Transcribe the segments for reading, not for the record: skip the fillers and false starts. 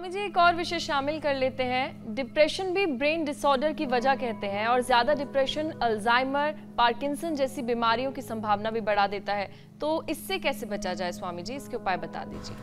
स्वामी जी एक और विषय शामिल कर लेते हैं। डिप्रेशन भी ब्रेन डिसऑर्डर की वजह कहते हैं और ज्यादा डिप्रेशन अल्जाइमर, पार्किंसन जैसी बीमारियों की संभावना भी बढ़ा देता है। तो इससे कैसे बचा जाए स्वामी जी, इसके उपाय बता दीजिए।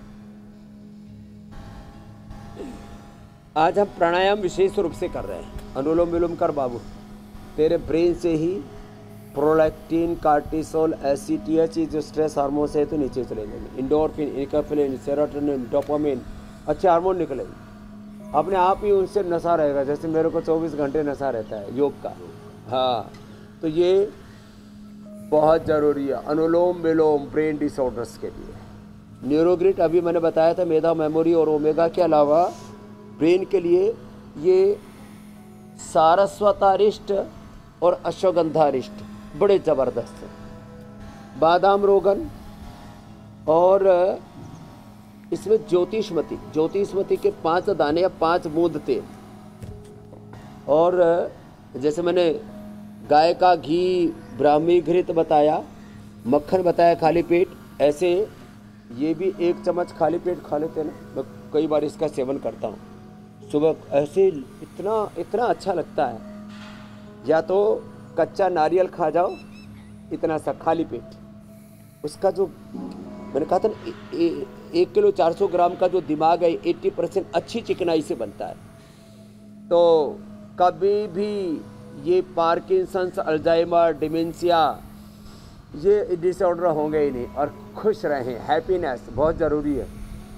आज हम प्राणायाम विशेष रूप से कर रहे हैं। अनुलोम विलोम कर बाबू, तेरे ब्रेन से ही प्रोलैक्टिन, कार्टिसोल, एसीटीएच जो स्ट्रेस हार्मोन है तो नीचे चले जाएंगे। इंडोर्फिन, इनकैफिलिन, सेरोटोनिन, डोपामिन अच्छे हार्मोन निकलेंगे। अपने आप ही उनसे नशा रहेगा। जैसे मेरे को 24 घंटे नशा रहता है योग का। हाँ, तो ये बहुत ज़रूरी है अनुलोम विलोम ब्रेन डिसऑर्डर्स के लिए। न्यूरोग्रिड अभी मैंने बताया था, मेधा, मेमोरी और ओमेगा के अलावा ब्रेन के लिए ये सारस्वतारिष्ट और अश्वगंधारिष्ट बड़े ज़बरदस्त हैं। बादाम रोगन और इसमें ज्योतिषमती के 5 दाने या 5 बूंद तेल, और जैसे मैंने गाय का घी, ब्राह्मी घृत बताया, मक्खन बताया खाली पेट, ऐसे ये भी 1 चम्मच खाली पेट खा लेते हैं ना। मैं कई बार इसका सेवन करता हूँ सुबह। ऐसे इतना अच्छा लगता है। या तो कच्चा नारियल खा जाओ, इतना सा खाली पेट, उसका जो मैंने कहा था ना 1 किलो 400 ग्राम का जो दिमाग है 80% अच्छी चिकनाई से बनता है। तो कभी भी ये पार्किंसंस, अल्जाइमर, डिमेंशिया ये डिसऑर्डर होंगे ही नहीं। और खुश रहें, हैप्पीनेस बहुत ज़रूरी है।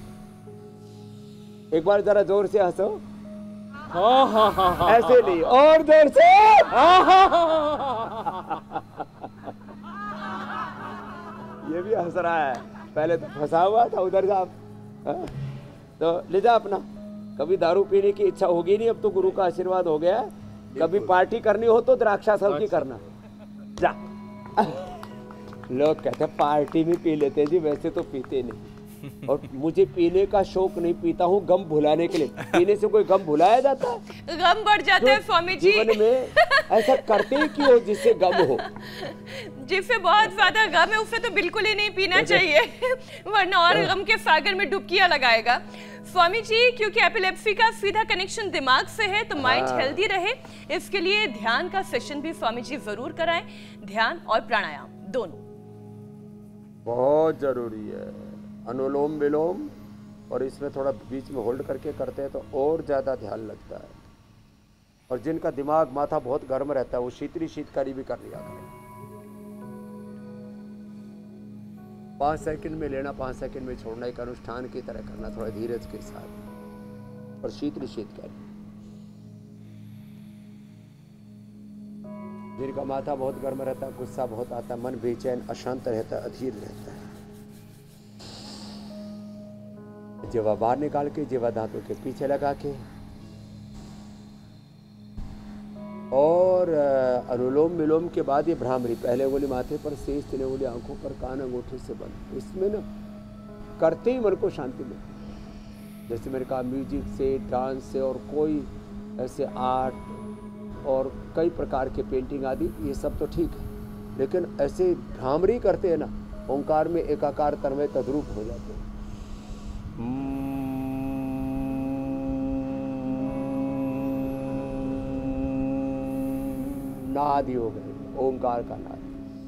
एक बार जरा जोर से हंसो। ऐसे नहीं, और जोर से। ये भी हंस रहा है, पहले तो फंसा हुआ था उधर जा। तो ले जा अपना। कभी दारू पीने की इच्छा होगी नहीं, अब तो गुरु का आशीर्वाद हो गया। कभी पार्टी करनी हो तो द्राक्षासल की करना। जा। लोग कहते हैं पार्टी में पी लेते हैं जी, वैसे तो पीते नहीं। और मुझे पीने का शौक नहीं, पीता हूँ गम भुलाने के लिए। पीने से कोई गम भुलाया जाता है? गम बढ़ जाते हैं स्वामी जी। जीवन में ऐसा करते ही क्यों जिससे गम हो? जिससे बहुत ज्यादा गम है उसे तो बिल्कुल ही नहीं पीना चाहिए, वरना और गम के सागर में डुबकियां लगाएगा। स्वामी जी, क्योंकि एपिलेप्सी का सीधा कनेक्शन दिमाग से है तो माइंड हेल्दी रहे, इसके लिए ध्यान का सेशन भी स्वामी जी जरूर कराएं। ध्यान और प्राणायाम दोनों बहुत जरूरी है। अनुलोम विलोम, और इसमें थोड़ा बीच में होल्ड करके करते हैं तो और ज़्यादा ध्यान लगता है। और जिनका दिमाग, माथा बहुत गर्म रहता है वो शीतकारी भी कर लिया करें। 5 सेकंड में लेना, 5 सेकंड में छोड़ना, एक अनुष्ठान की तरह करना, थोड़ा धीरज के साथ। और शीतकारी, जिनका माथा बहुत गर्म रहता है, गुस्सा बहुत आता है, मन बेचैन अशांत रहता है, अधीर रहता है, जीवा बाहर निकाल के जीवा दांतों के पीछे लगा के, और अनुलोम विलोम के बाद ये भ्रामरी, पहले उंगली माथे पर, शेष 3 उंगली आंखों पर, कान अंगूठे से बंद। इसमें ना करते ही मन को शांति मिलती। जैसे मैंने कहा म्यूजिक से, डांस से, और कोई ऐसे आर्ट और कई प्रकार के पेंटिंग आदि, ये सब तो ठीक है, लेकिन ऐसे भ्रामरी करते हैं ना, ओंकार में एकाकार तन्मय तद्रूप हो जाते हैं। नाद ही हो गए, ओंकार का नाद।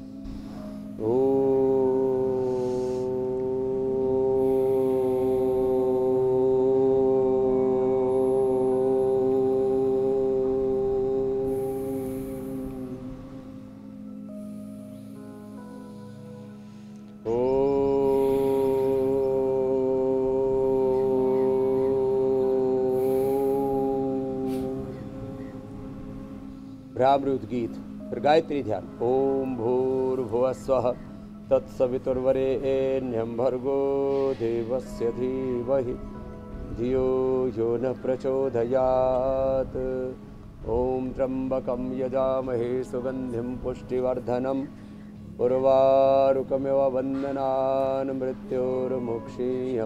भ्रामृत गीत, फिर गायत्री ध्यान। ओम भूर्भुवस्वः तत्सवितुर्वरेण्यं भर्गो देवस्य धीमहि धियो यो न प्रचोदयात्। ओम त्र्यंबकं यजामहे सुगंधिं पुष्टिवर्धनम् उर्वारुकमिव वन्दनान् मृत्योर्मुक्षीयमामृतात्।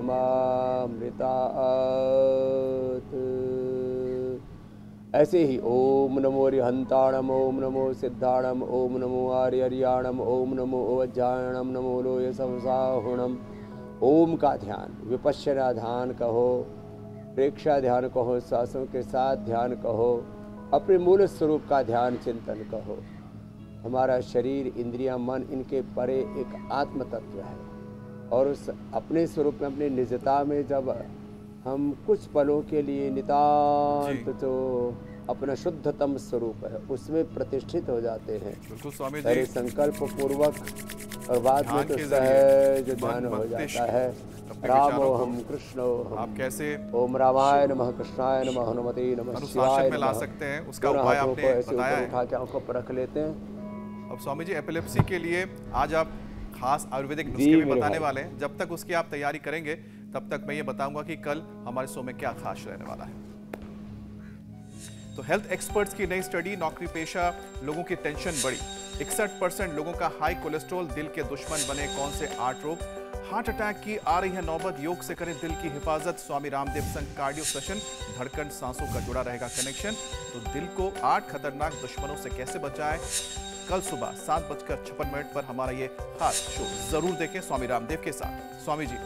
ऐसे ही ओम नमो अरिहंताणम, ओम नमो सिद्धाणम, ओम नमो आर्यर्याणम, ओम नमो अवज्जायणम, नमो लोय संसाहुणम। ओम का ध्यान विपश्यना ध्यान कहो, प्रेक्षा ध्यान कहो, श्वासों के साथ ध्यान कहो, अपने मूल स्वरूप का ध्यान चिंतन कहो। हमारा शरीर, इंद्रियां, मन, इनके परे एक आत्म तत्व है और उस अपने स्वरूप में, अपनी निजता में जब हम कुछ पलों के लिए नितांत जो अपना शुद्धतम स्वरूप है उसमें प्रतिष्ठित हो जाते हैं, बिल्कुल स्वामी पहले जी, संकल्प पूर्वक और बाद में ध्यान तो के सहज जरिए ध्यान मन हो मस्तिष्क जाता है। अपने रामो विचारों हम को कृष्णो हम। आप कैसे ओम रामाय नमः, कृष्णाय नमः, हनुमते नमः, अनुशासन शिवाय में ला नमः। सकते हैं, उसका दोनों उपाय हाथों आपने को ऐसे बताया ऊपर है। उठा के आंखों पर रख लेते हैं। अब स्वामी जी एपिलेप्सी के लिए आज आप खास आयुर्वेदिक जी नुस्खे भी मेरे बताने भाई। वाले हैं। जब तक उसकी आप तैयारी करेंगे तब तक मैं ये बताऊंगा कि कल हमारे शो में क्या खास रहने वाला है। तो हेल्थ एक्सपर्ट्स की नई स्टडी, नौकरी पेशा लोगों की टेंशन बढ़ी। 61% लोगों का हाई कोलेस्ट्रॉल दिल के दुश्मन बने कौन से 8 रोग। हार्ट अटैक की आ रही है नौबत, योग से करें दिल की हिफाजत। स्वामी रामदेव संग कार्डियो सेशन, धड़कन सांसों का जुड़ा रहेगा कनेक्शन। तो दिल को 8 खतरनाक दुश्मनों से कैसे बचाएं, कल सुबह 7:56 पर हमारा ये खास शो जरूर देखें स्वामी रामदेव के साथ। स्वामी जी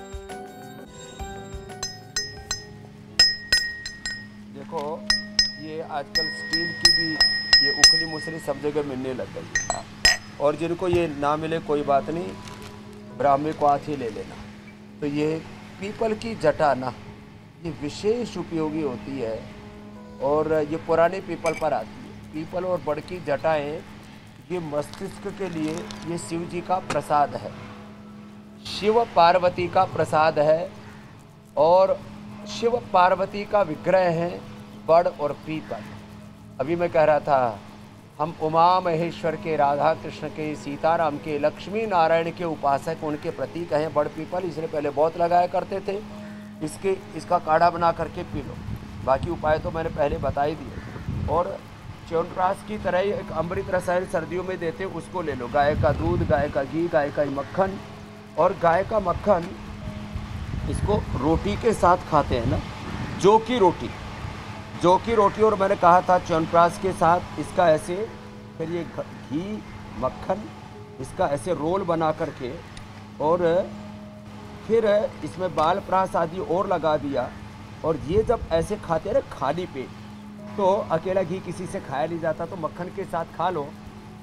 देखो, ये आजकल स्टील की भी ये उखली मुसली सब जगह मिलने लग गई है और जिनको ये ना मिले कोई बात नहीं, ब्राह्मी को हाथ ही ले लेना। तो ये पीपल की जटा ना, ये विशेष उपयोगी होती है और ये पुराने पीपल पर आती है। पीपल और बड़ की जटाएँ ये मस्तिष्क के लिए ये शिव जी का प्रसाद है, शिव पार्वती का प्रसाद है और शिव पार्वती का विग्रह है बड़ और पीपल। अभी मैं कह रहा था, हम उमा महेश्वर के, राधा कृष्ण के, सीताराम के, लक्ष्मी नारायण के उपासक, उनके प्रतीक हैं बड़ पीपल। इसलिए पहले बहुत लगाया करते थे। इसका काढ़ा बना करके पी लो। बाकी उपाय तो मैंने पहले बता ही दिए। और च्यवनप्राश की तरह ही एक अमृत रसायन सर्दियों में देते, उसको ले लो। गाय का दूध, गाय का घी, गाय का मक्खन। और गाय का मक्खन इसको रोटी के साथ खाते हैं ना, जौ की रोटी। और मैंने कहा था च्यवनप्राश के साथ इसका ऐसे, फिर ये घी मक्खन इसका ऐसे रोल बना करके और फिर इसमें बाल प्राश आदि और लगा दिया। और ये जब ऐसे खाते रहे खाली पेट, तो अकेला घी किसी से खाया नहीं जाता, तो मक्खन के साथ खा लो।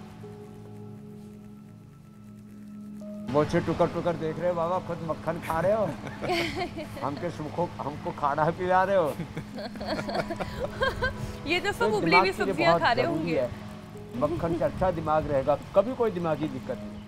मोछे टुकर देख रहे हो बाबा, खुद मक्खन खा रहे हो। हमको खाना पिला रहे हो। ये तो सब उबली हुई सब्जियां खा रहे होंगे। मक्खन से अच्छा दिमाग रहेगा, कभी कोई दिमागी दिक्कत नहीं।